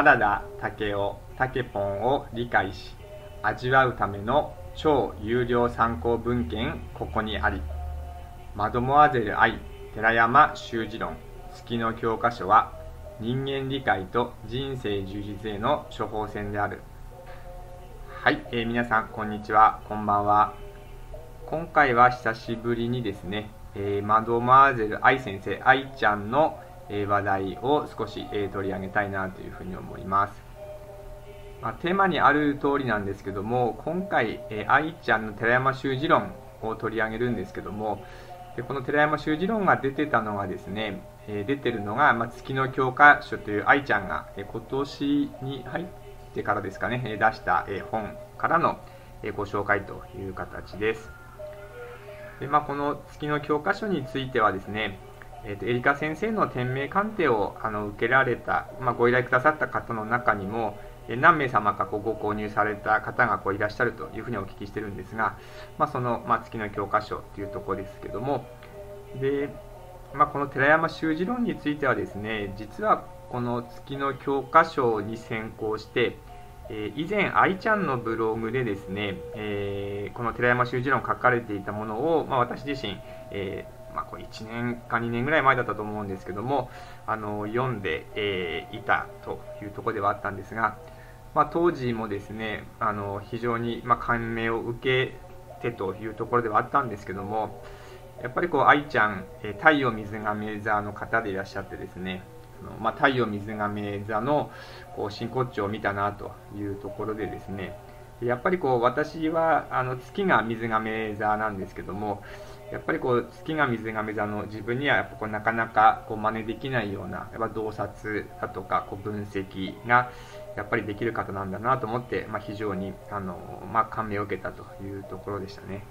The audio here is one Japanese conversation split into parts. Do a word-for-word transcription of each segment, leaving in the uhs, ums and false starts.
原田武雄タケポンを理解し味わうための超有料参考文献ここにあり。マドモアゼル愛寺山修司論月の教科書は人間理解と人生充実への処方箋である。はい、えー、皆さんこんにちは、こんばんは。今回は久しぶりにですね、えー、マドモアゼル愛先生愛ちゃんの話題を少し取り上げたいなというふうに思います。まあ、テーマにある通りなんですけども、今回愛ちゃんの寺山修司論を取り上げるんですけども、でこの寺山修司論が出てたのがですね、出てるのが、まあ、月の教科書という愛ちゃんが今年に入ってからですかね、出した本からのご紹介という形です。でまあ、この月の教科書についてはですね、えー、とエリカ先生の天命鑑定をあの受けられた、まあ、ご依頼くださった方の中にも、えー、何名様かこうご購入された方がこういらっしゃるというふうにお聞きしてるんですが、まあ、その、まあ、月の教科書というところですけども、で、まあ、この寺山修司論についてはですね、実はこの月の教科書に先行して、えー、以前愛ちゃんのブログでですね、えー、この寺山修司論書かれていたものを、まあ、私自身、えーまあ、これいちねんかにねんぐらい前だったと思うんですけども、あの読んで、えー、いたというところではあったんですが、まあ、当時もですね、あの非常に、まあ、感銘を受けてというところではあったんですけども、やっぱりこう愛ちゃん、えー、太陽水亀座の方でいらっしゃってですね、あのまあ、太陽水亀座のこう真骨頂を見たなというところでですね、やっぱりこう私はあの月が水亀座なんですけども、やっぱりこう月が水亀座の自分にはやっぱこうなかなかこう真似できないようなやっぱ洞察だとかこう分析がやっぱりできる方なんだなと思って、まあ、非常にあの、まあ、感銘を受けたというところでしたね。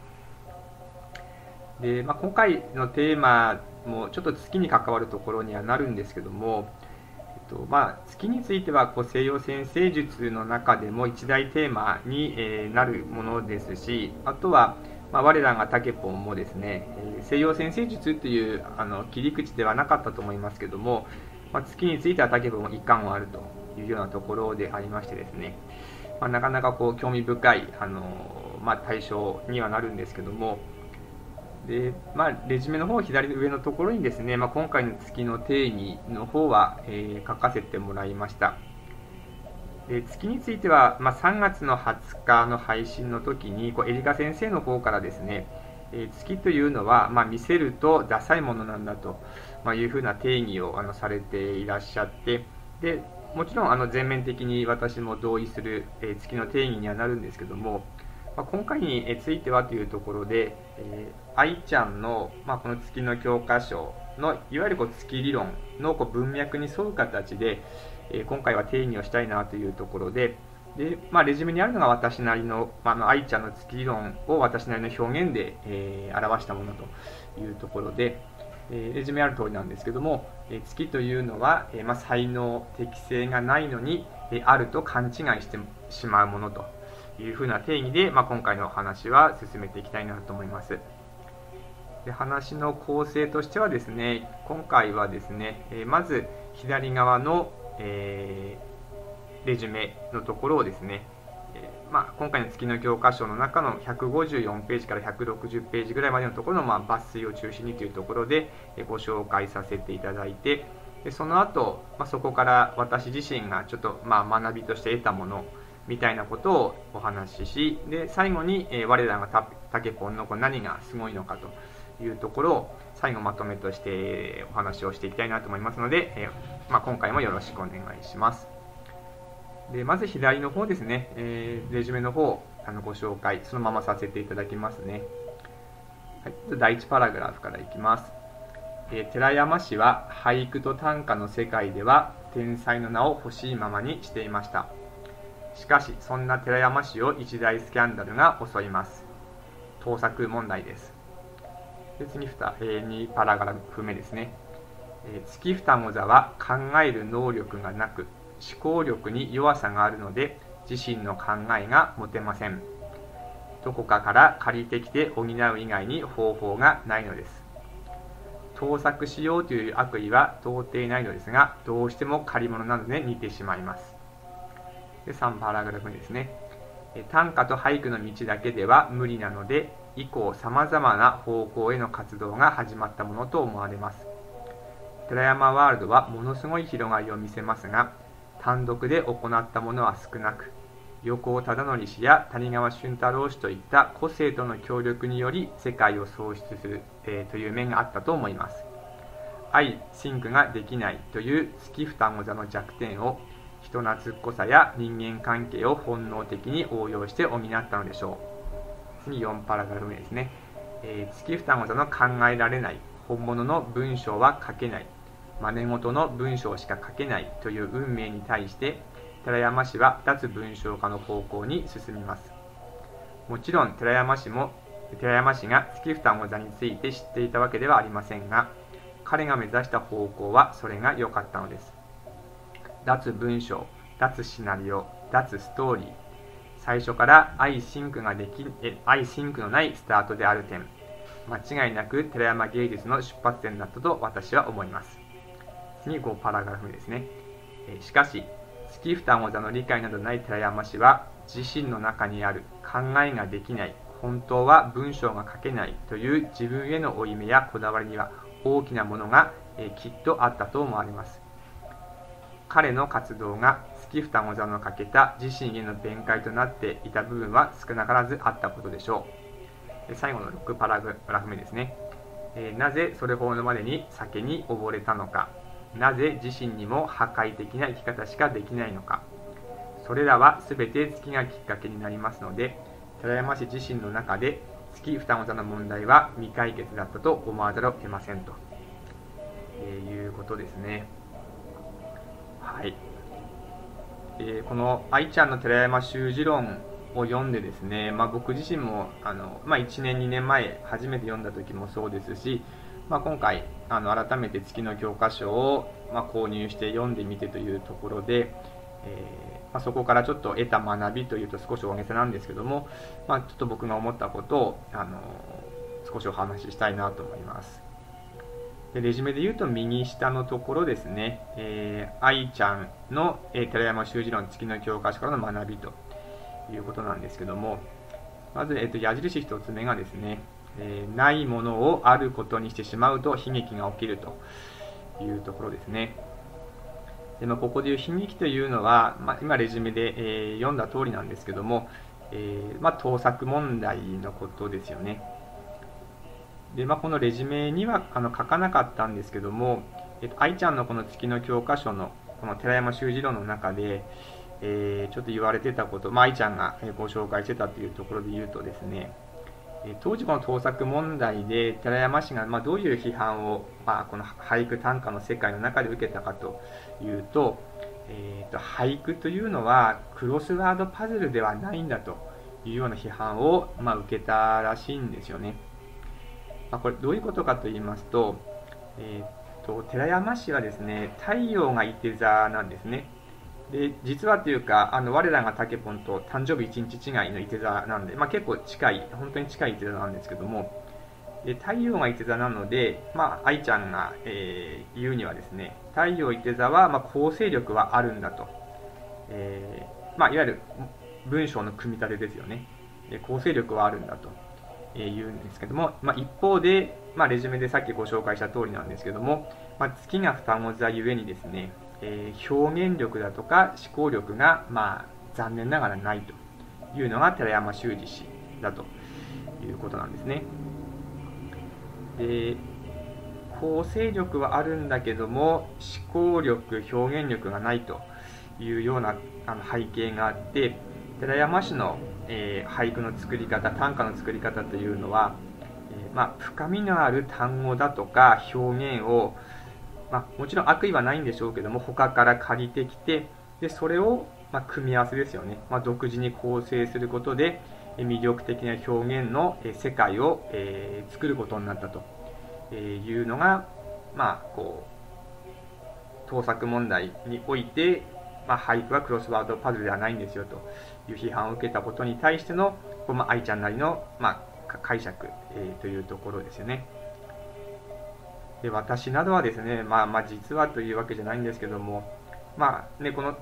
で、まあ、今回のテーマもちょっと月に関わるところにはなるんですけども、えっとまあ、月についてはこう西洋占星術の中でも一大テーマに、えー、なるものですし、あとはまあ、我らがタケポンもですね、西洋占星術というあの切り口ではなかったと思いますけども、まあ、月についてはタケポンも一貫はあるというようなところでありましてですね、まあ、なかなかこう興味深いあの、まあ、対象にはなるんですけども、でまあ、レジュメの方左上のところにですね、まあ、今回の月の定義の方は、えー、書かせてもらいました。月については、まあ、さんがつのはつかの配信の時にこうエリカ先生の方からですね、えー、月というのは、まあ、見せるとダサいものなんだと、まあ、いうふうな定義をあのされていらっしゃって、でもちろんあの全面的に私も同意する、えー、月の定義にはなるんですけども、まあ、今回についてはというところで、えー、愛ちゃんの、まあ、この月の教科書のいわゆるこう月理論のこう文脈に沿う形で今回は定義をしたいなというところで、で、まあ、レジュメにあるのが私なりの、まあ、愛ちゃんの月理論を私なりの表現で、えー、表したものというところで、えー、レジュメある通りなんですけども、えー、月というのは、えーまあ、才能、適性がないのに、えー、あると勘違いしてしまうものというふうな定義で、まあ、今回のお話は進めていきたいなと思います。で話の構成としてはですね、今回はですね、えー、まず左側のえー、レジュメのところをですね、えーまあ、今回の月の教科書の中のひゃくごじゅうよんページからひゃくろくじゅうページぐらいまでのところの、まあ、抜粋を中心にというところでご紹介させていただいて、でその後、まあ、そこから私自身がちょっと、まあ、学びとして得たものみたいなことをお話しし、で最後に、えー、我らがタタケポンの何がすごいのかというところを最後まとめとしてお話をしていきたいなと思いますので、えーまあ、今回もよろしくお願いします。でまず左の方ですね、えー、レジュメの方あのご紹介そのままさせていただきますね。はい、だいいちパラグラフからいきます。えー、寺山氏は俳句と短歌の世界では天才の名を欲しいままにしていました。しかしそんな寺山氏を一大スキャンダルが襲います。盗作問題です。で次 2, えー、にパラグラフ目ですね。えー、月双子座は考える能力がなく思考力に弱さがあるので自身の考えが持てません。どこかから借りてきて補う以外に方法がないのです。盗作しようという悪意は到底ないのですが、どうしても借り物などで似てしまいます。 でさんパラグラフですね。短歌と俳句の道だけでは無理なので、以降さまざまな方向への活動が始まったものと思われます。寺山ワールドはものすごい広がりを見せますが、単独で行ったものは少なく、横尾忠則氏や谷川俊太郎氏といった個性との協力により世界を創出する、えー、という面があったと思います。愛・シンクができないという月双子座の弱点を人懐っこさや人間関係を本能的に応用して補ったのでしょう。次よんパラグラフ目ですね。えー、月双子座の考えられない、本物の文章は書けない、真似事の文章しか書けないという運命に対して、寺山氏は脱文章化の方向に進みます。もちろん寺山氏も寺山氏が月双子座について知っていたわけではありませんが、彼が目指した方向はそれが良かったのです。脱文章、脱シナリオ、脱ストーリー、最初から愛シンクができ愛シンクのないスタートである点、間違いなく寺山芸術の出発点だったと私は思います。次ごパラグラフ目ですね。しかし月双子座の理解などない寺山氏は、自身の中にある考えができない、本当は文章が書けないという自分への負い目やこだわりには大きなものが、えー、きっとあったと思われます。彼の活動が月双子座のかけた自身への弁解となっていた部分は少なからずあったことでしょう。最後のろくパラグラフ目ですね。えー、なぜそれほどまでに酒に溺れたのか、なぜ自身にも破壊的な生き方しかできないのか、それらは全て月がきっかけになりますので、寺山氏自身の中で月双子座の問題は未解決だったと思わざるを得ませんと、えー、いうことですね。はい、えー、この愛ちゃんの寺山修司論を読んでですね、まあ、僕自身もあの、まあ、いちねんにねんまえ初めて読んだ時もそうですし、まあ、今回あの改めて月の教科書を、まあ、購入して読んでみてというところで、えーまあ、そこからちょっと得た学びというと少し大げさなんですけども、まあ、ちょっと僕が思ったことをあの少しお話ししたいなと思います。でレジュメで言うと右下のところですね、えー、愛ちゃんの、えー、寺山修司論月の教科書からの学びということなんですけども、まず、えー、と矢印一つ目がですね、えー、ないものをあることにしてしまうと悲劇が起きるというところですね。でまあ、ここでいう悲劇というのは、まあ、今レジュメで、えー、読んだ通りなんですけども、えーまあ、盗作問題のことですよね。で、まあ、このレジュメにはあの書かなかったんですけども、えっと、愛ちゃんのこの月の教科書のこの寺山修司論の中で、えー、ちょっと言われてたこと、まあ、愛ちゃんがご紹介してたというところで言うとですね、当時この盗作問題で寺山氏がまあどういう批判を、まあ、この俳句短歌の世界の中で受けたかというと、えー、と俳句というのはクロスワードパズルではないんだというような批判を、まあ、受けたらしいんですよね。まあ、これどういうことかと言いますと、えー、と寺山氏はですね、太陽がいて座なんですね。で実はというか、あの我らがタケポンと誕生日いちにち違いのいて座なんで、まあ、結構近い、本当に近いいて座なんですけども、で太陽がいて座なので、まあ、愛ちゃんが、えー、言うにはですね、太陽いて座は、まあ、構成力はあるんだと、えーまあ、いわゆる文章の組み立てですよね。で構成力はあるんだと言うんですけども、まあ、一方で、まあ、レジュメでさっきご紹介した通りなんですけども、まあ、月が双子座ゆえにですね、えー、表現力だとか思考力が、まあ、残念ながらないというのが寺山修司氏だということなんですね。で構成力はあるんだけども思考力表現力がないというようなあの背景があって、寺山氏の、えー、俳句の作り方、短歌の作り方というのは、えーまあ、深みのある単語だとか表現を、まあ、もちろん悪意はないんでしょうけども他から借りてきて、でそれを、まあ、組み合わせですよね、まあ、独自に構成することで魅力的な表現の世界を、えー、作ることになったというのが、まあ、こう盗作問題において、まあ、俳句はクロスワードパズルではないんですよという批判を受けたことに対しての、まあ、愛ちゃんなりの、まあ、解釈、えー、というところですよね。で私などはですね、まあ、まあ実はというわけじゃないんですけども、まあね、この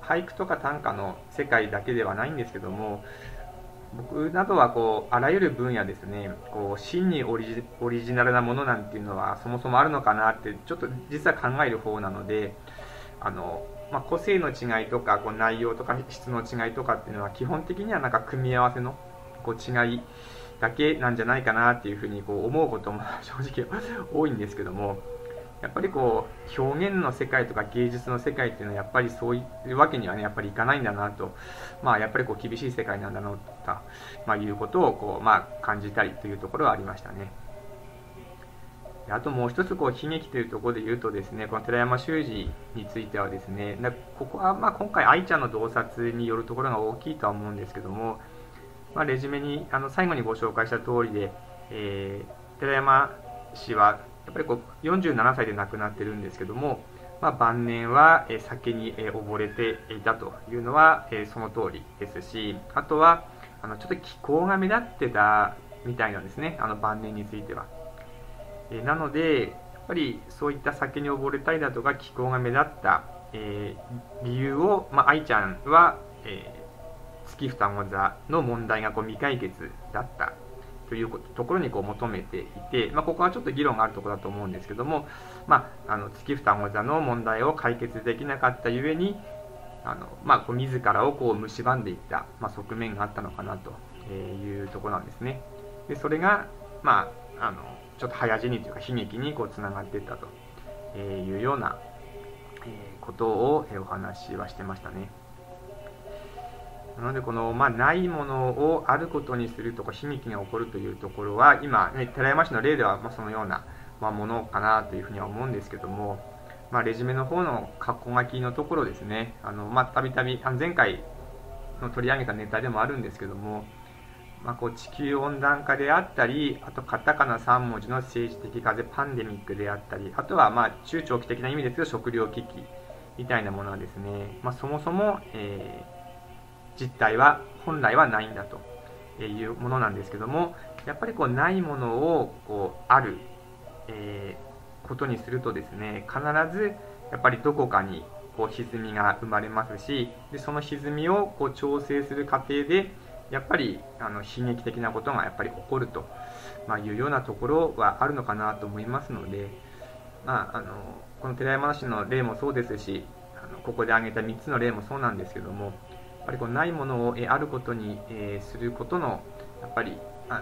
俳句とか短歌の世界だけではないんですけども、僕などはこうあらゆる分野ですね、こう真にオリジ、オリジナルなものなんていうのはそもそもあるのかなってちょっと実は考える方なので、あの、まあ、個性の違いとかこう内容とか質の違いとかっていうのは基本的にはなんか組み合わせのこう違いだけなんじゃないかなっていうふうにこう思うことも正直多いんですけども、やっぱりこう表現の世界とか芸術の世界っていうのはやっぱりそういうわけにはねやっぱりいかないんだなと、まあやっぱりこう厳しい世界なんだなと、まあ、いうことをこうまあ感じたりというところはありましたね。あともう一つこう悲劇というところで言うとですね、この寺山修司についてはですね、ここはまあ今回愛ちゃんの洞察によるところが大きいとは思うんですけども、まあ、レジュメにあの最後にご紹介した通りで、えー、寺山氏はやっぱりこうよんじゅうななさいで亡くなってるんですけども、まあ、晩年は酒に溺れていたというのはその通りですし、あとはあのちょっと気候が目立ってたみたいなんですね、あの晩年については。なのでやっぱりそういった酒に溺れたりだとか気候が目立った、えー、理由を、まあ、愛ちゃんは、えー、月双子座の問題がこう未解決だったというところにこう求めていて、まあ、ここはちょっと議論があるところだと思うんですけども、まあ、あの月双子座の問題を解決できなかったゆえにあの、まあ、こう自らをこう蝕んでいった、まあ、側面があったのかなというところなんですね。でそれが、まあ、あのちょっと早死にというか悲劇にこうつながっていったというようなことをお話はしてましたね。なのでこの、まあ、ないものをあることにするとか悲劇が起こるというところは今、ね、寺山氏の例ではまあそのような、まあ、ものかなというふうには思うんですけども、まあ、レジュメの方の括弧書きのところですね、あの、まあ、たびたび前回の取り上げたネタでもあるんですけども、まあ、こう地球温暖化であったり、あとカタカナさん文字の政治的風パンデミックであったり、あとはまあ中長期的な意味ですけど食糧危機みたいなものはですね、まあ、そもそも、えー実態は本来はないんだというものなんですけども、やっぱりこうないものをこうある、えー、ことにするとですね、必ずやっぱりどこかにこう歪みが生まれますし、でその歪みをこう調整する過程でやっぱりあの悲劇的なことがやっぱり起こると、まあ、いうようなところはあるのかなと思いますので、まあ、あのこの寺山氏の例もそうですし、あのここで挙げたみっつの例もそうなんですけども、やっぱりこうないものをあることにすることのやっぱりあの、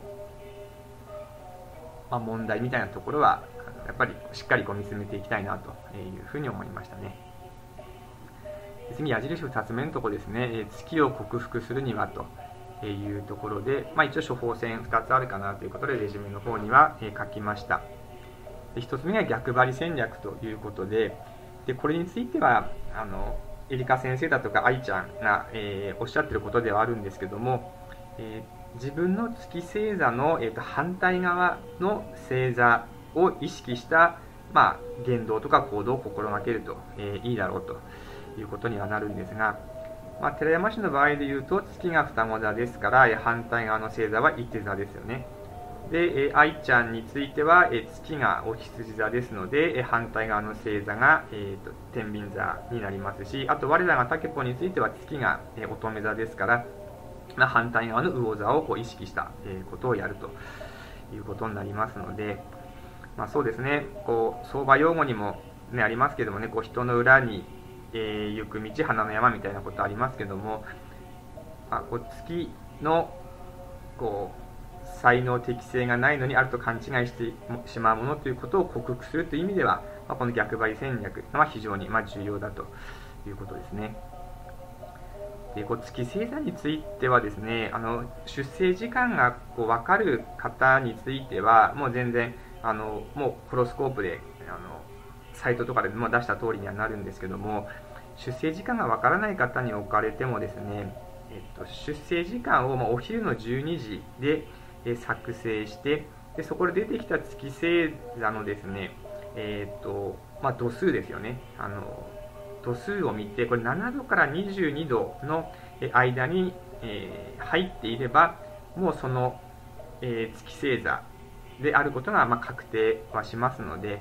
まあ、問題みたいなところはやっぱりしっかりこう見つめていきたいなというふうに思いましたね。次、矢印ふたつめのところですね、月を克服するにはというところで、まあ、一応処方箋ふたつあるかなということでレジュメの方には書きました。ひとつめが逆張り戦略ということで、でこれについてはあのエリカ先生だとか愛ちゃんが、えー、おっしゃってることではあるんですけども、えー、自分の月星座の、えー、と反対側の星座を意識した、まあ、言動とか行動を心がけると、えー、いいだろうということにはなるんですが、まあ、寺山氏の場合でいうと月が双子座ですから反対側の星座は一手座ですよね。で、えー、愛ちゃんについては、えー、月がお羊座ですので、えー、反対側の星座が、えーと、天秤座になりますし、あと我らがタケポについては月が、えー、乙女座ですから、まあ、反対側の魚座をこう意識した、えー、ことをやるということになりますので、まあ、そうですね、こう相場用語にも、ね、ありますけどもね、こう人の裏に、えー、行く道花の山みたいなことありますけども、まあ、こう月のこう才能適性がないのにあると勘違いしてしまうものということを克服するという意味では、まあ、この逆張り戦略は非常にまあ重要だということですね。でこう月星座についてはですね、あの出生時間がこう分かる方についてはもう全然あのもうホロスコープであのサイトとかでも出した通りにはなるんですけども、出生時間が分からない方におかれてもですね、えっと、出生時間をまあお昼のじゅうにじで作成して、でそこで出てきた月星座のですね、えーとまあ、度数ですよね、あの度数を見て、これななどからにじゅうにどの間に、えー、入っていればもうその、えー、月星座であることがまあ確定はしますので、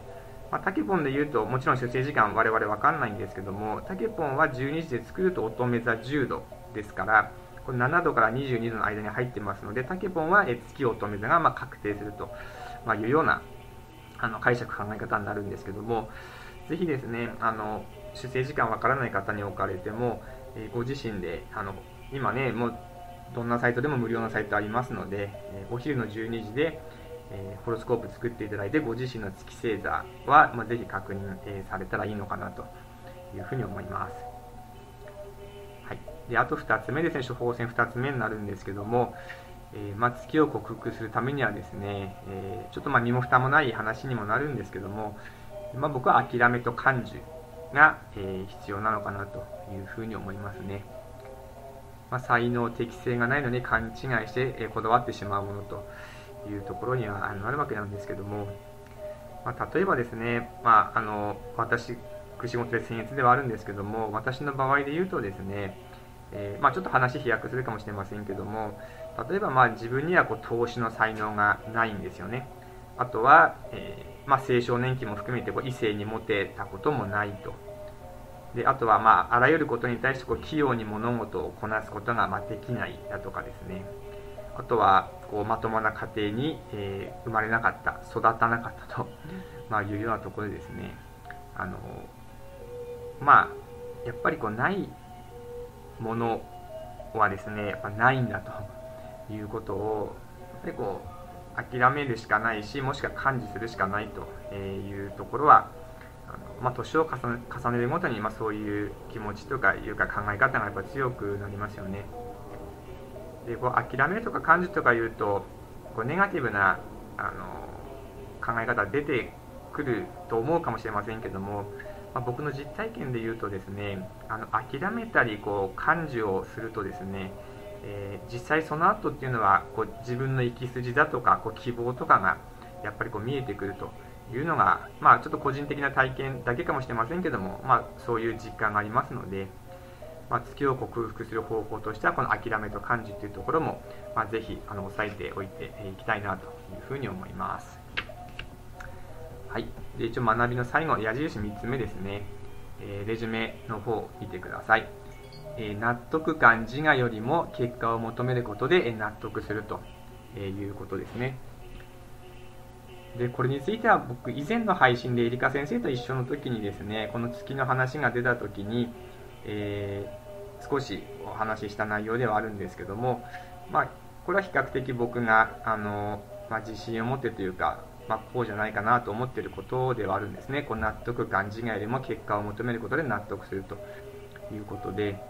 まあ、タケポンで言うと、もちろん出生時間我々わかんないんですけども、タケポンはじゅうにじで作ると乙女座じゅうどですから、これななどからにじゅうにどの間に入ってますので、タケポンは月乙女座がまあ確定するというようなあの解釈考え方になるんですけども、ぜひですね、あの出生時間わからない方におかれても、えー、ご自身であの今ね、もうどんなサイトでも無料のサイトありますので、えー、お昼のじゅうにじで、えー、ホロスコープ作っていただいて、ご自身の月星座は、まあ、ぜひ確認、えー、されたらいいのかなというふうに思います。はい、であとふたつめですね、処方箋ふたつめになるんですけども、えーまあ、月を克服するためにはですね、えー、ちょっとまあ身も蓋もない話にもなるんですけども、まあ、僕は諦めと感受が、えー、必要なのかなというふうに思いますね。まあ、才能適性がないのに勘違いして、えー、こだわってしまうものというところにはなるわけなんですけども、まあ、例えばですね、まあ、あの私仕事で僭越ではあるんですけども、私の場合で言うとですね、えーまあ、ちょっと話飛躍するかもしれませんけども、例えばまあ自分にはこう投資の才能がないんですよね。あとは、えーまあ、青少年期も含めてこう異性にモテたこともないと。であとは、まあ、あらゆることに対してこう器用に物事をこなすことがまあできないだとかですね。あとはこうまともな家庭に、えー、生まれなかった、育たなかったと、まあ、いうようなところでですね、あのまあやっぱりこうないものはですね、やっぱないんだということをやっぱりこう諦めるしかないし、もしくは感知するしかないというところは、あのまあ、年を重ね、重ねるごとに、まあ、そういう気持ちとかいうか考え方がやっぱ強くなりますよね。でこう諦めるとか感じとかいうとこうネガティブなあの考え方が出てくると思うかもしれませんけども、まあ、僕の実体験で言うとですね、あの諦めたりこう感受をするとですね、えー、実際その後っていうのはこう自分の生き筋だとかこう希望とかがやっぱりこう見えてくるというのが、まあ、ちょっと個人的な体験だけかもしれませんけども、まあ、そういう実感がありますので、まあ、月を克服する方法としてはこの諦めと感受というところも、まあ、ぜひあの押さえておいていきたいなというふうに思います。はい、で一応学びの最後、矢印みっつめですね、えー、レジュメの方を見てください。えー、納得感、自我よりも結果を求めることで納得するということですね。でこれについては僕以前の配信でエリカ先生と一緒の時にですね、この月の話が出た時に、えー、少しお話しした内容ではあるんですけども、まあ、これは比較的僕があの、まあ、自信を持ってというか、まあ、こうじゃないかなと思っていることではあるんですね。この納得感、自我よりも結果を求めることで納得するということで、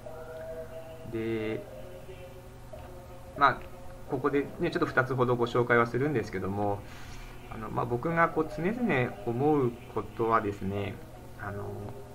で、まあ、ここで、ね、ちょっとふたつほどご紹介はするんですけども、あのまあ、僕がこう常々思うことはですね、あの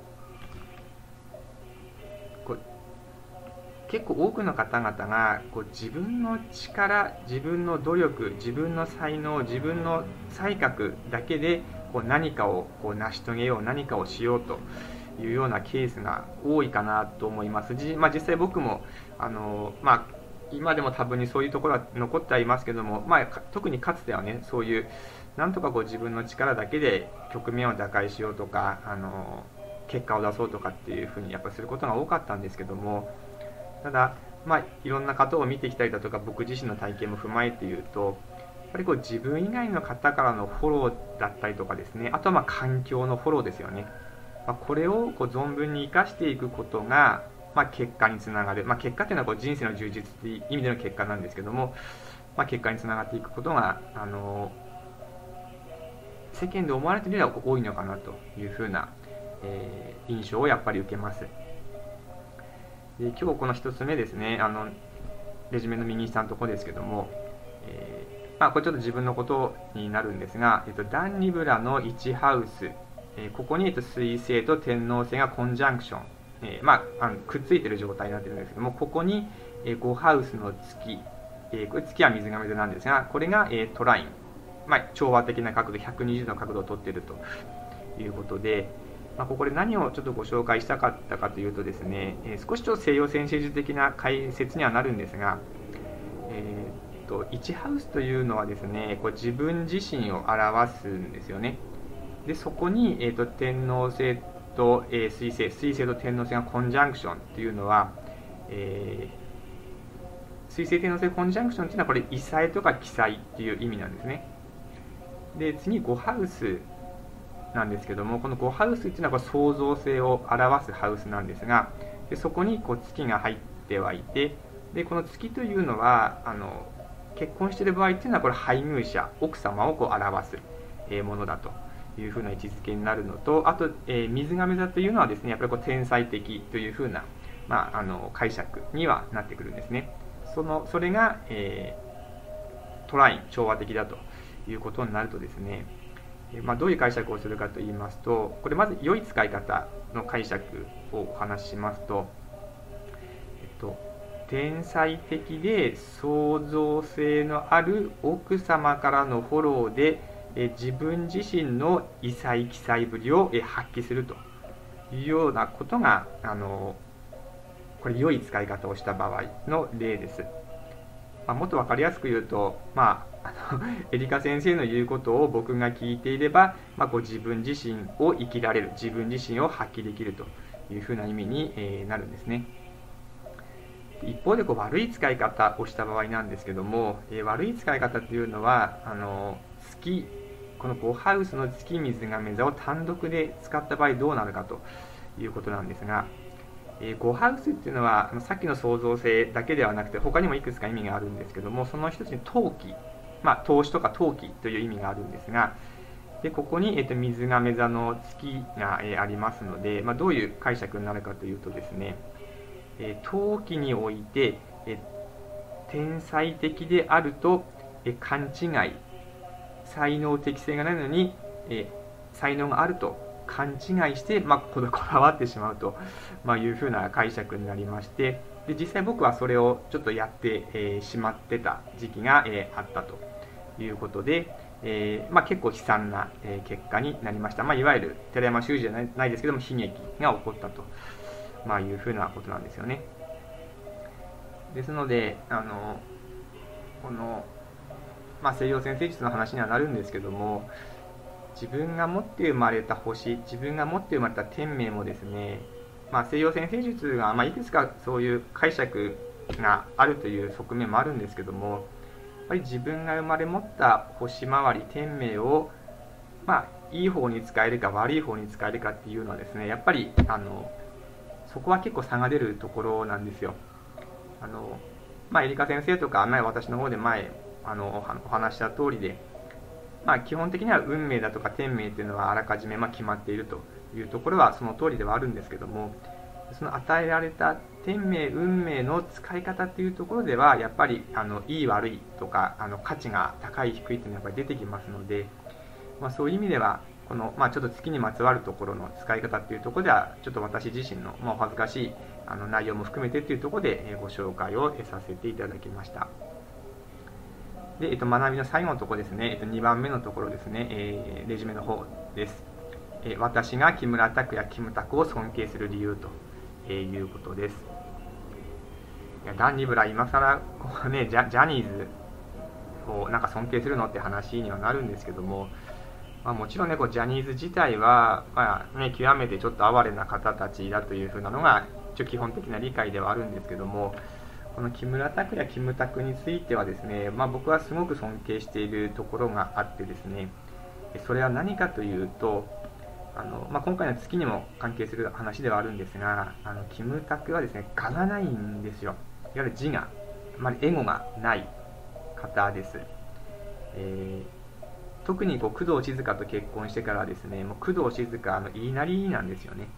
こう結構多くの方々がこう自分の力、自分の努力、自分の才能、自分の才覚だけでこう何かをこう成し遂げよう、何かをしようというようなケースが多いかなと思います。じまあ、実際僕もあの、まあ、今でも多分にそういうところは残ってはいますけども、まあ、特にかつてはね、そういうなんとかこう自分の力だけで局面を打開しようとか、あの結果を出そうとかっていうふうにやっぱりすることが多かったんですけども、ただ、まあ、いろんな方を見てきたりだとか僕自身の体験も踏まえて言うと、やっぱりこう自分以外の方からのフォローだったりとかですね、あとはまあ環境のフォローですよね。まあ、これをこう存分に生かしていくことが、まあ、結果につながる、まあ、結果というのはこう人生の充実という意味での結果なんですけども、まあ、結果につながっていくことがあの世間で思われているよりは多いのかなというふうな、えー、印象をやっぱり受けます。で今日このひとつめですね、あのレジュメの右下のところですけども、えーまあ、これちょっと自分のことになるんですが、えっと、ダン・リブラのいちハウス、えー、ここに、えっと、水星と天王星がコンジャンクション、えーまあ、あのくっついている状態になっているんですけども、ここに、えー、ごハウスの月、えー、これ月は水亀座なんですが、これが、えー、トライン、まあ、調和的な角度ひゃくにじゅうどの角度をとっているということで、まあ、ここで何をちょっとご紹介したかったかというとですね、えー、少しちょっと西洋占星術的な解説にはなるんですが、えー、といちハウスというのはですね、こう自分自身を表すんですよね。 でそこに、えー、と天王星と、えー、水星水星と天王星がコンジャンクションっていうのは、えー、水星天王星コンジャンクションっていうのはこれ異彩とか奇彩っていう意味なんですね。で次ごハウスなんですけども、このごハウスっていうのはこれ創造性を表すハウスなんですが、でそこにこう月が入ってはいて、でこの月というのはあの結婚している場合っていうのはこれ配偶者奥様をこう表すものだというふうな位置づけになるのと、あと、えー、水亀座というのはですねやっぱりこう天才的というふうな、まあ、あの解釈にはなってくるんですね。そのそれが、えー、トライン調和的だということになるとですね、まあ、どういう解釈をするかと言いますと、これまず良い使い方の解釈をお話ししますと、えっと、天才的で創造性のある奥様からのフォローでえ自分自身の異彩奇彩ぶりをえ発揮するというようなことがあのこれ良い使い方をした場合の例です。まあ、もっと分かりやすく言うと、まあ、あのエリカ先生の言うことを僕が聞いていれば、まあ、こう自分自身を生きられる、自分自身を発揮できるというふうな意味に、えー、なるんですね。一方でこう悪い使い方をした場合なんですけども、えー、悪い使い方というのはあの月このごハウスの月水亀座を単独で使った場合どうなるかということなんですが、えー、ごハウスっていうのはさっきの創造性だけではなくて他にもいくつか意味があるんですけども、その一つに投機、まあ、投資とか投機という意味があるんですが、でここに、えー、と水亀座の月が、えー、ありますので、まあ、どういう解釈になるかというとですね、えー、投機において、えー、天才的であると、えー、勘違い、才能適性がないのに、えー、才能があると勘違いして、まあ、こだわってしまうと、まあ、いうふうな解釈になりまして、で実際僕はそれをちょっとやって、えー、しまってた時期が、えー、あったということで、えーまあ、結構悲惨な、えー、結果になりました。まあ、いわゆる寺山修司じゃない、ないですけども悲劇が起こったと、まあ、いうふうなことなんですよね。ですのであのこの、まあ、西洋占星術の話にはなるんですけども、自分が持って生まれた星、自分が持って生まれた天命もですね、まあ、西洋占星術が、まあ、いくつかそういう解釈があるという側面もあるんですけども、やっぱり自分が生まれ持った星回り天命を、まあ、いい方に使えるか悪い方に使えるかっていうのはですね、やっぱりあのそこは結構差が出るところなんですよ。あのまあ、エリカ先生とか、まあ、私の方で前あのお話した通りで、まあ、基本的には運命だとか天命というのはあらかじめまあ決まっているというところはその通りではあるんですけども、その与えられた天命運命の使い方というところではやっぱりあのいい悪いとかあの価値が高い低いというのはやっぱり出てきますので、まあ、そういう意味ではこの、まあ、ちょっと月にまつわるところの使い方というところではちょっと私自身の、まあ、お恥ずかしいあの内容も含めてというところでご紹介をさせていただきました。で、えっと、学びの最後のところですね、えっと、にばんめのところですね、えー、レジュメの方です。えー、私が木村拓哉、キムタクを尊敬する理由と、えー、いうことです。いやダン・リブラ、今更こう、ね、ジャジャニーズをなんか尊敬するのって話にはなるんですけども、まあ、もちろんね、こうジャニーズ自体は、まあね、極めてちょっと哀れな方たちだというふうなのが一応基本的な理解ではあるんですけども、この木村拓哉、キムタクについてはですね、まあ、僕はすごく尊敬しているところがあってですね、それは何かというと、あのまあ、今回の月にも関係する話ではあるんですが、あのキムタクはですね、我がないんですよ。いわゆる自我、あまりエゴがない方です。えー、特にこう工藤静香と結婚してからはですね、もう工藤静香の言いなりなんですよね。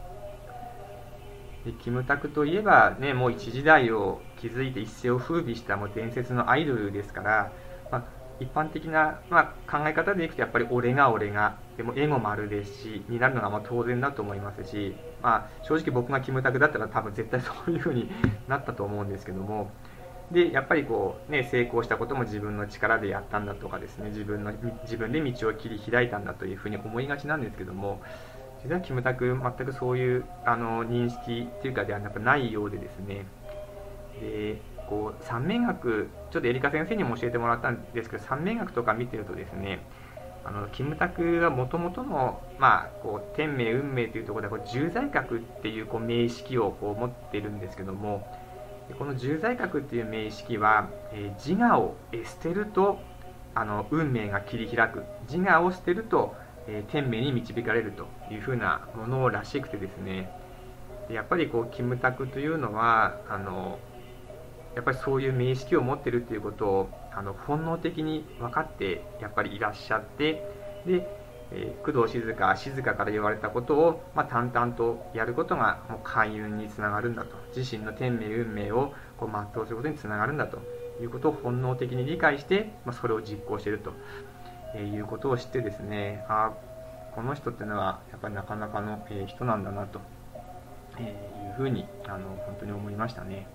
でキムタクといえば、ね、もう一時代を築いて一世を風靡したもう伝説のアイドルですから、まあ、一般的な、まあ、考え方でいくとやっぱり俺が俺がでもエゴもあるですしになるのがまあ当然だと思いますし、まあ、正直僕がキムタクだったら多分絶対そういう風になったと思うんですけども、でやっぱりこう、ね、成功したことも自分の力でやったんだとかですね、自分の自分で道を切り開いたんだというふうに思いがちなんですけども、実はキムタク全くそういうあの認識っていうかではやっぱないようでですね、でこう三面学ちょっとエリカ先生にも教えてもらったんですけど、三面学とか見てるとですね、 あのキムタクがもともとの、まあ、こう天命運命というところでこう重罪格っていうこう名式をこう持っているんですけども、この重罪格っていう名式は、えー、自我を捨てるとあの運命が切り開く、自我を捨てると、えー、天命に導かれるというふうなものらしくてですね、やっぱりこうキムタクというのはあのやっぱりそういう名識を持っているということをあの本能的に分かってやっぱりいらっしゃって、で、えー、工藤静香静香から言われたことを、まあ、淡々とやることがもう開運につながるんだと、自身の天命運命をこう全うすることにつながるんだということを本能的に理解して、まあ、それを実行していると、えー、いうことを知ってですね、あこの人っていうのはやっぱりなかなかの、えー、人なんだなと、えー、いうふうにあの本当に思いましたね。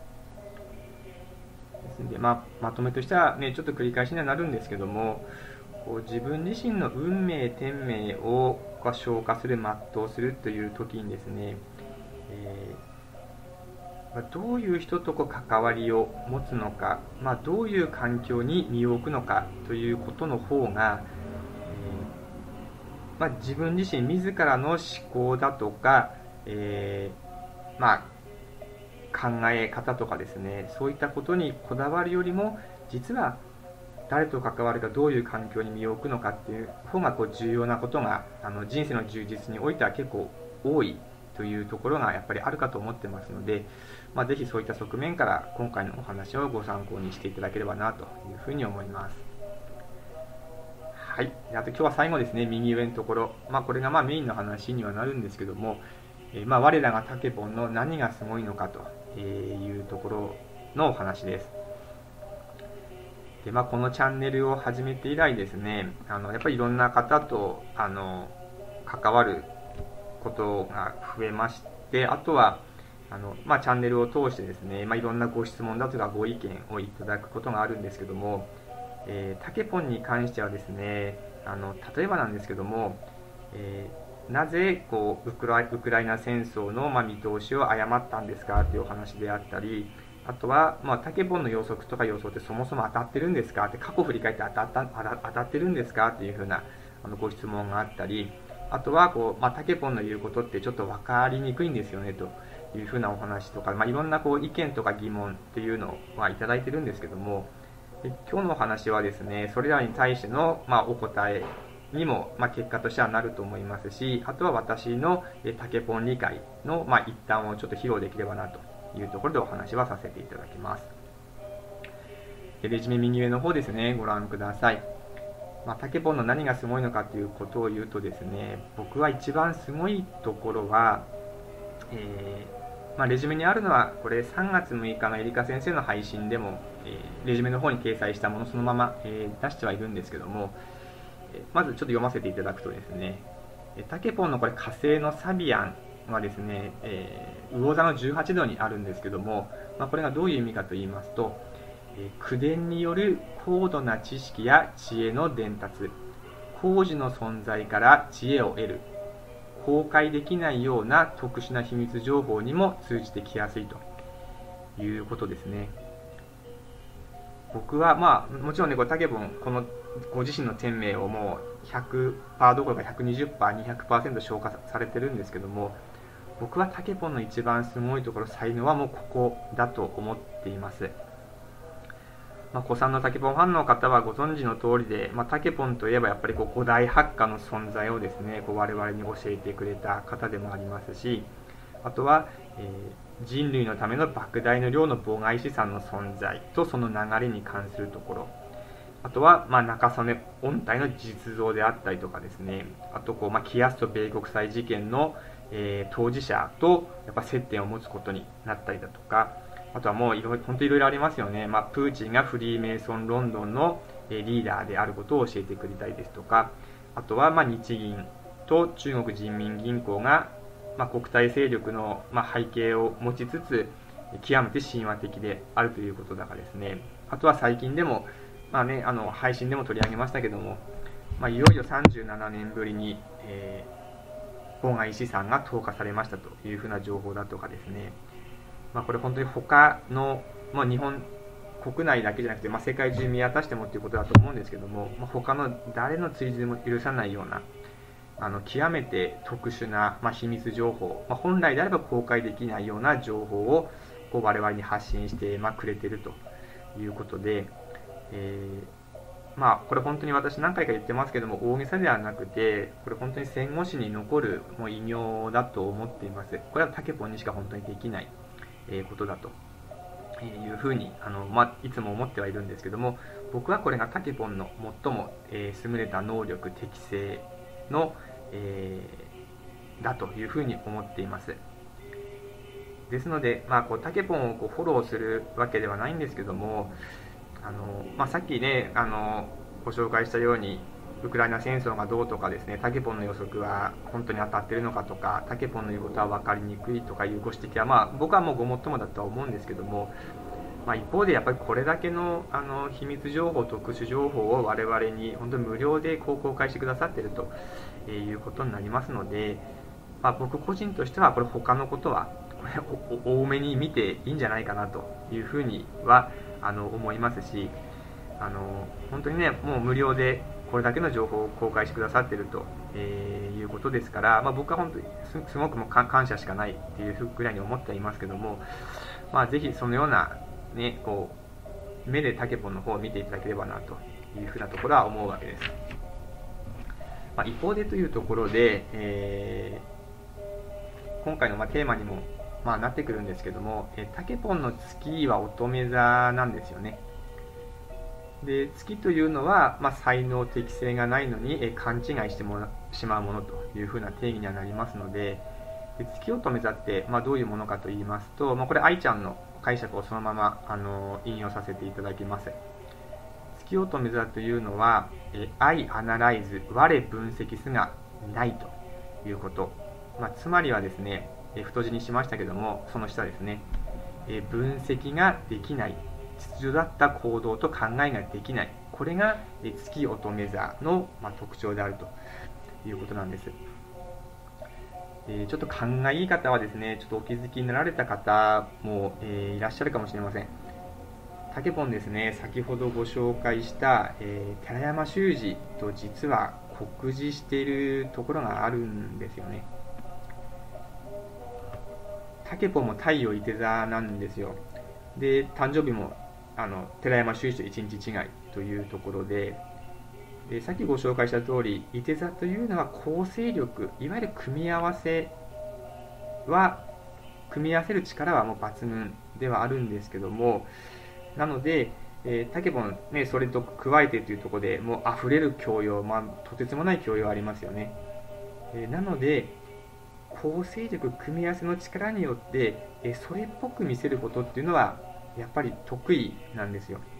ですので、まあ、まとめとしては、ね、ちょっと繰り返しにはなるんですけども、こう自分自身の運命天命を消化する全うするという時にですね、えー、どういう人とこう関わりを持つのか、まあ、どういう環境に身を置くのかということの方が、えーまあ、自分自身自らの思考だとか、えーまあ考え方とかですね、そういったことにこだわるよりも、実は誰と関わるか、どういう環境に身を置くのかっていう方がこう重要なことがあの人生の充実においては結構多いというところがやっぱりあるかと思ってますので、まあ、ぜひそういった側面から今回のお話をご参考にしていただければなというふうに思います。はい、あと今日は最後ですね、右上のところ、まあ、これがまあメインの話にはなるんですけども、えー、まあ我らがタケポンの何がすごいのかというところのお話です。で、まあ、このチャンネルを始めて以来ですね、あのやっぱりいろんな方とあの関わることが増えまして、あとはあの、まあ、チャンネルを通してですね、まあ、いろんなご質問だとかご意見をいただくことがあるんですけども、えー、タケポンに関してはですね、あの例えばなんですけども、えーなぜこうウクライウクライナ戦争のまあ見通しを誤ったんですかというお話であったり、あとは、まあ、タケポンの予測とか予想ってそもそも当たってるんですかって、過去振り返って当たった当たってるんですかというふうなあのご質問があったり、あとはこう、まあ、タケポンの言うことってちょっと分かりにくいんですよねというふうなお話とか、まあ、いろんなこう意見とか疑問っていうのはいただいてるんですけども、で今日のお話はですね、それらに対しての、まあ、お答えにも、まあ、結果としてはなると思いますし、あとは私のタケポン理解の、まあ、一端をちょっと披露できればなというところでお話はさせていただきます。でレジュメ右上の方ですね、ご覧ください。まあ、タケポンの何がすごいのかということを言うとですね、僕は一番すごいところは、えーまあ、レジュメにあるのはこれさんがつむいかのエリカ先生の配信でも、えー、レジュメの方に掲載したものそのまま、えー、出してはいるんですけども、まずちょっと読ませていただくとですね、タケポンのこれ火星のサビアンはですね、えー、魚座のじゅうはちどにあるんですけども、まあ、これがどういう意味かと言いますと、えー、口伝による高度な知識や知恵の伝達、工事の存在から知恵を得る、公開できないような特殊な秘密情報にも通じてきやすいということですね。僕はまあもちろんね、これタケポンこのご自身の天命をもう ひゃくパーセント どころか ひゃくにじゅっパーセント、にひゃくパーセント 消化されてるんですけども、僕はタケポンの一番すごいところ、才能はもうここだと思っています。まあ、古参のタケポンファンの方はご存知の通りで、まあ、タケポンといえばやっぱりこう五大発火の存在をですね、こう我々に教えてくれた方でもありますし、あとは、えー、人類のための莫大な量の妨害資産の存在とその流れに関するところ、あとは、まあ、中曽根御体の実像であったりとかですね、あとこう、まあ、キアスト米国際事件の、えー、当事者とやっぱ接点を持つことになったりだとか、あとはもういろいろ本当にいろいろありますよね。まあ、プーチンがフリーメイソンロンドンのリーダーであることを教えてくれたりですとか、あとはまあ日銀と中国人民銀行がまあ国際勢力のまあ背景を持ちつつ極めて神話的であるということだからですね。あとは最近でも、まあね、あの配信でも取り上げましたけども、まあ、いよいよさんじゅうななねんぶりに、えー、妨害資産が投下されましたというふうな情報だとかですね。まあ、これ本当に他の、まあ、日本国内だけじゃなくて、まあ、世界中見渡してもっていうことだと思うんですけども、まあ、他の誰の追随も許さないようなあの極めて特殊な、まあ、秘密情報、まあ、本来であれば公開できないような情報をこう我々に発信して、まあ、くれているということで、えー、まあこれ本当に私何回か言ってますけども、大げさではなくて、これ本当に戦後史に残るもう偉業だと思っています。これはタケポンにしか本当にできないことだというふうにあの、まあ、いつも思ってはいるんですけども、僕はこれがタケポンの最も、えー、優れた能力適性の、えー、だというふうに思っています。ですので、まあ、こうタケポンをこうフォローするわけではないんですけども、あの、まあ、さっきねあのご紹介したようにウクライナ戦争がどうとかですね、タケポンの予測は本当に当たっているのかとか、タケポンの言うことは分かりにくいとかいうご指摘は、まあ、僕はもうごもっともだとは思うんですけども、まあ、一方でやっぱりこれだけのあの秘密情報、特殊情報を我々に本当に無料でこう公開してくださっているということになりますので、まあ、僕個人としてはこれ他のことはこれ多めに見ていいんじゃないかなというふうにはあの思いますし、あの本当にねもう無料でこれだけの情報を公開してくださっていると、えー、いうことですから、まあ、僕は本当に す, すごくもう感謝しかないっていうぐらいに思ってはいますけども、まあ、ぜひそのような、ね、こう目でタケポンの方を見ていただければなというふうなところは思うわけです。まあ、一方でというところで、えー、今回のまあテーマにもまあなってくるんですけども、えタケポンの月は乙女座なんですよね。で月というのは、まあ、才能適性がないのにえ勘違いしてもしまうものというふうな定義にはなりますので、で月乙女座って、まあ、どういうものかと言いますと、まあ、これ愛ちゃんの解釈をそのままあの引用させていただきます。月乙女座というのはえ愛アナライズ我分析すがないということ、まあ、つまりはですね、え太字にしましたけども、その下ですね、え分析ができない、秩序だった行動と考えができない、これが月乙女座の特徴であるということなんです。えちょっと考えいい方はですね、ちょっとお気づきになられた方も、えー、いらっしゃるかもしれません。タケポンですね、先ほどご紹介した、えー、寺山修司と実は酷似しているところがあるんですよね。タケポンも太陽いて座なんですよ。で、誕生日もあの寺山修司といちにち違いというところで、でさっきご紹介した通り、いて座というのは構成力、いわゆる組み合わせは、組み合わせる力はもう抜群ではあるんですけども、なので、えー、タケポン、ね、それと加えてというところでもう溢れる教養、まあ、とてつもない教養ありますよね。えー、なので、構成力、組み合わせの力によって、えー、それっぽく見せることっていうのはやっぱり得意なんですよ。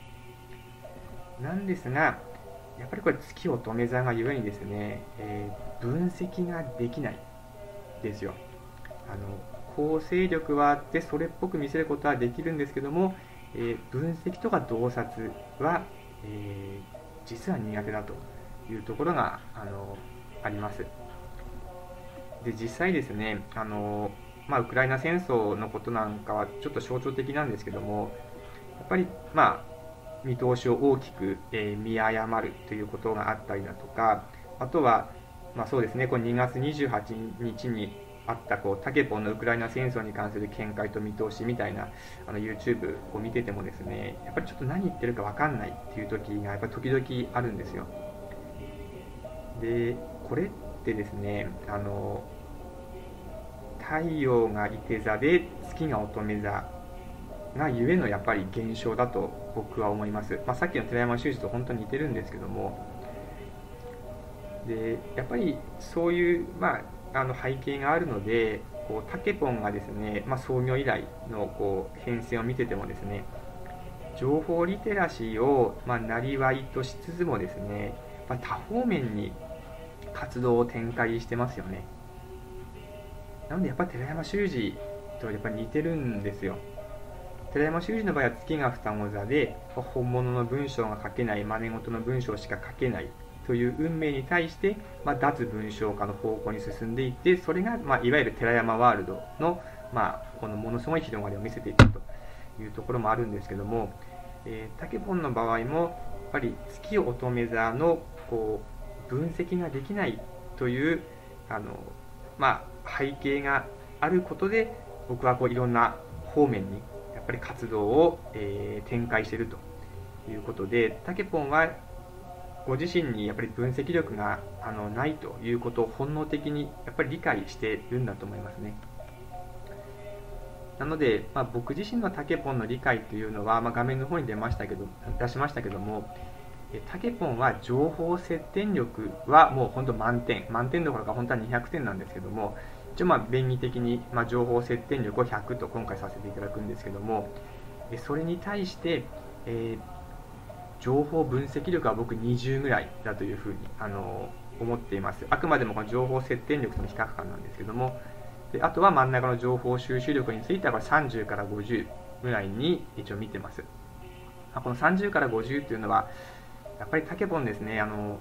なんですが、やっぱりこれ月乙女座がゆえにですね、えー、分析ができないですよ。あの構成力はあってそれっぽく見せることはできるんですけども、えー、分析とか洞察は、えー、実は苦手だというところがあのあります。で実際ですね、あの、まあ、ウクライナ戦争のことなんかはちょっと象徴的なんですけども、やっぱりまあ見通しを大きく、えー、見誤るということがあったりだとか、あとは、まあ、そうですね、こうにがつにじゅうはちにちにあったこうタケポンのウクライナ戦争に関する見解と見通しみたいなあの YouTube を見ててもですね、やっぱりちょっと何言ってるか分かんないっていう時がやっぱり時々あるんですよ。でこれってですね、あの太陽がいて座で月が乙女座がゆえのやっぱり現象だと僕は思います。まあ、さっきの寺山修司と本当に似てるんですけども、でやっぱりそういう、まあ、あの背景があるので、こうタケポンがですね、まあ、創業以来のこう変遷を見ててもですね、情報リテラシーをまあなりわいとしつつもですね、まあ、多方面に活動を展開してますよね。なのでやっぱり寺山修司とやっぱり似てるんですよ。寺山修司の場合は月が双子座で、本物の文章が書けない、真似事の文章しか書けないという運命に対して、まあ、脱文章化の方向に進んでいって、それが、まあ、いわゆる寺山ワールドの、まあ、このものすごい広がりを見せていったというところもあるんですけども、 えー、タケポンの場合もやっぱり月乙女座のこう分析ができないというあの、まあ、背景があることで、僕はこういろんな方面にやっぱり活動を、えー、展開しているということで、タケポンはご自身にやっぱり分析力があのないということを本能的にやっぱり理解しているんだと思いますね。なので、まあ、僕自身のタケポンの理解というのは、まあ、画面の方に出ましたけど出しましたけども、タケポンは情報接点力はもう本当満点満点どころか本当はにひゃくてんなんですけども、一応まあ便宜的にまあ情報接点力をひゃくと今回させていただくんですけども、それに対して、えー、情報分析力は僕にじゅうぐらいだというふうにあの思っています。あくまでもこの情報接点力との比較感なんですけども、であとは真ん中の情報収集力についてはこれさんじゅうからごじゅうぐらいに一応見てます。このさんじゅうからごじゅうというのはやっぱりタケポンですね、あの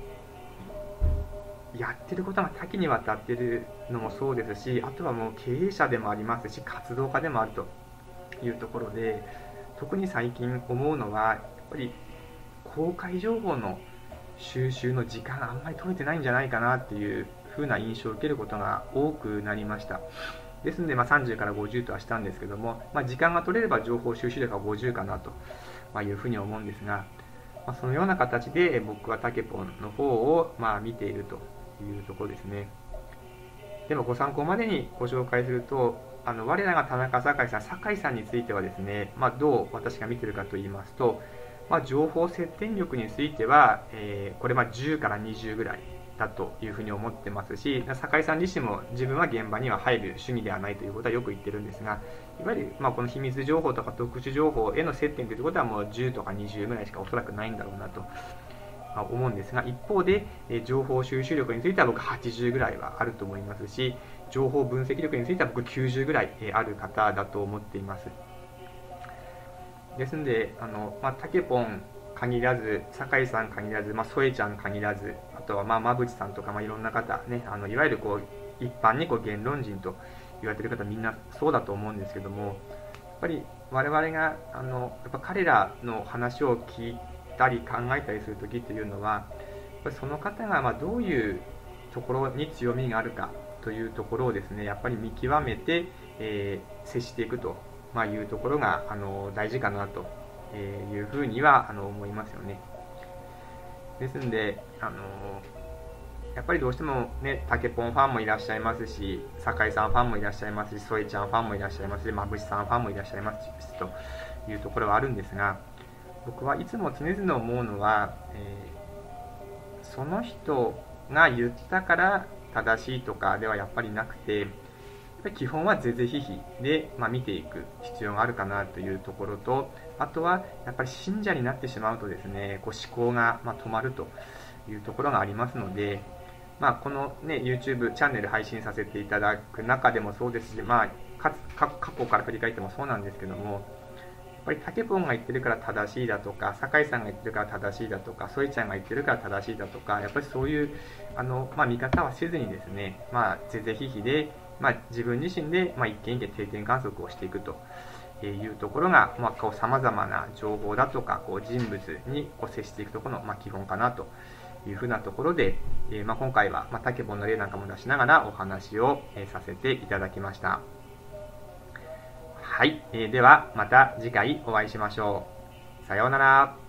やってることが多岐にわたっているのもそうですし、あとはもう経営者でもありますし、活動家でもあるというところで、特に最近思うのはやっぱり公開情報の収集の時間あんまり取れてないんじゃないかなっていう風な印象を受けることが多くなりました。ですので、まあ、さんじゅうからごじゅうとはしたんですけども、まあ、時間が取れれば情報収集力はごじゅうかなというふうに思うんですが、まあ、そのような形で僕はタケポンの方をまあ見ているというところですね。でもご参考までにご紹介すると、あの我らが田中酒井さん、酒井さんについてはですね、まあ、どう私が見ているかと言いますと、まあ、情報接点力については、えー、これまあじゅうからにじゅうぐらいだというふうに思ってますし、酒井さん自身も自分は現場には入る主義ではないということはよく言ってるんですが、いわゆるまあこの秘密情報とか特殊情報への接点ということはもうじゅうとかにじゅうぐらいしかおそらくないんだろうなと思うんですが、一方で情報収集力については僕はちじゅうぐらいはあると思いますし、情報分析力については僕きゅうじゅうぐらいある方だと思っています。ですので、あの、まあ、タケポン限らず、酒井さん限らず、まあ、ソエちゃん限らず、あとはまあ馬淵さんとか、まあ、いろんな方、ね、あのいわゆるこう一般にこう言論人と言われている方、みんなそうだと思うんですけども、やっぱり我々があのやっぱ彼らの話を聞いたり考えたりするときっていうのは、やっぱりその方がまあどういうところに強みがあるかというところをですね、やっぱり見極めて、えー、接していくと、まあ、いうところがあの大事かなというふうにはあの思いますよね。ですんで、あのやっぱりどうしてもね、タケポンファンもいらっしゃいますし、酒井さんファンもいらっしゃいますし、ソエちゃんファンもいらっしゃいますし、まぶしさんファンもいらっしゃいますしというところはあるんですが、僕はいつも常々思うのは、えー、その人が言ったから正しいとかではやっぱりなくて、基本は是々非々で、まあ、見ていく必要があるかなというところと、あとはやっぱり信者になってしまうとですね、こう思考がまあ止まるというところがありますので、まあ、この、ね、YouTube チャンネル配信させていただく中でもそうですし、まあ、か過去から振り返ってもそうなんですけども、やっぱりタケポンが言ってるから正しいだとか、酒井さんが言ってるから正しいだとか、ソイちゃんが言ってるから正しいだとか、やっぱりそういうあの、まあ、見方はせずにですね、まあ、是々非々で、まあ、自分自身で、まあ、一件一件定点観測をしていくというところが、まあ、さまざまな情報だとかこう人物にこう接していくところの、まあ、基本かなというふうなところで、えーまあ、今回は、まあ、タケポンの例なんかも出しながらお話を、えー、させていただきました。はい、えー、ではまた次回お会いしましょう。さようなら。